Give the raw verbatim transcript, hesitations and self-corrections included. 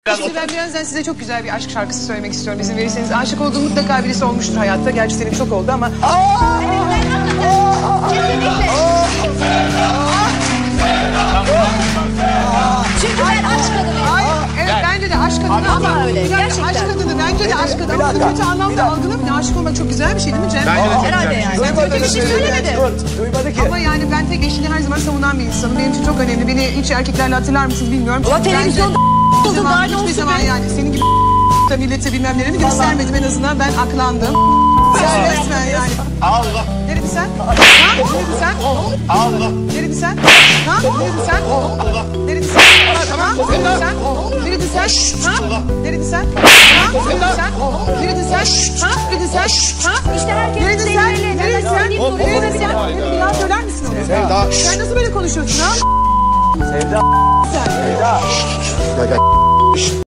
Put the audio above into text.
Şimdi ben birazdan size çok güzel bir aşk şarkısı söylemek istiyorum. İzin verirseniz. Aşık olduğum mutlaka birisi olmuştur hayatta. Gerçi senin çok oldu ama. Çünkü ben aşk kadınıyım. Evet bence de aşk kadını ama, ama öyle. Gerçekten. Aşk kadını bence de aşk kadını. Ama kötü anlamda algılamayın. Aşık olmak çok güzel bir şey değil mi Cem? Bence de çok Herhalde güzel. yani. Ben kötü bir şey söylemedim. Duymadı ki. Ama yani ben tek eşini her zaman savunan bir insanım. Benim için çok önemli. Beni hiç erkeklerle hatırlar mısınız bilmiyorum. Ulan televizyonda Hiçbir zaman, daha ne hiçbir olsun zaman be? yani senin gibi da millete bilmem neleri göstermedim en azından. Ben aklandım. Sen resmen yani. Allah. Ne dedin sen? Ha? Ne dedin sen? Allah. Ne dedin sen? Ha? Ne dedin sen? Ne dedin sen? Ha? Ne dedin sen? Ne dedin sen? Ha? Ne dedin sen? Ha? Ne dedin sen? Ne dedin sen? Ha? Ne dedin sen? Ha? İşte herkes Ne dedin sen? sevgiliyle Ne dedin sen? istediğim Ne soruyu dedin sorabilir. sen? Ne dedin? Bir daha söyler misin onu? Sevda. Sen nasıl böyle konuşuyorsun ha? Sevda. Sen. Sevda.